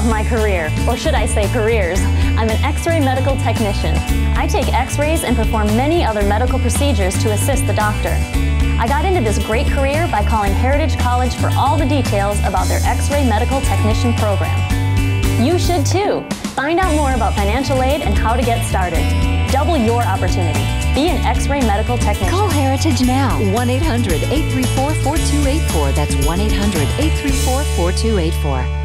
love my career, or should I say careers. I'm an X-ray medical technician. I take X-rays and perform many other medical procedures to assist the doctor. I got into this great career by calling Heritage College for all the details about their X-ray medical technician program. You should too. Find out more about financial aid and how to get started. Double your opportunity. Be an X-ray medical technician. Call Heritage now. 1-800-834-4284. That's 1-800-834-4284.